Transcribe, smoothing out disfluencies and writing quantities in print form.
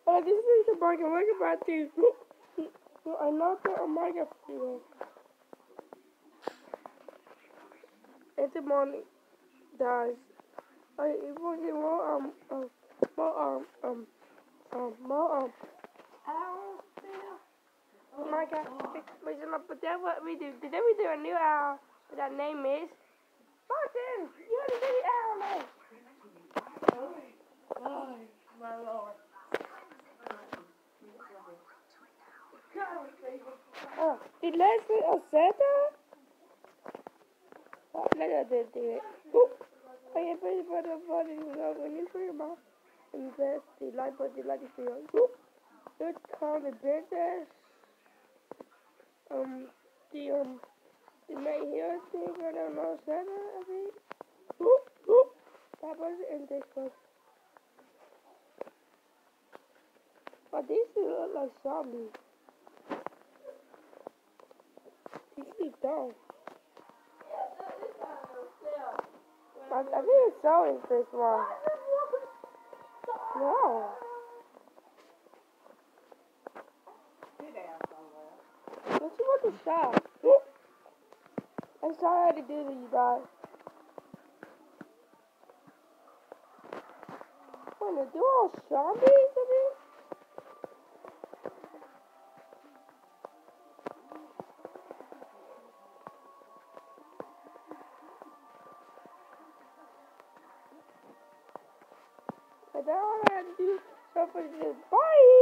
This is the market. Look about this. I know that I'm market for it's a morning, guys. I fucking more oh my god, but that's what we do. Today we do a new owl. That name is Martin. You have a new owl name. Oh my lord. Oh, did Leslie say that? Let us do it. I am pretty for the body when you for your mouth. Invest the light, but the light is for you. Let's call the business. The night here thing, I don't know, Santa, I think. That was in this one. But these two look like zombies. These two don't. I think it's so in this one. No. Let's see what the shot. I'm sorry I had to do this, you guys. Wanna do all zombies to me? But now I had to do something to bye.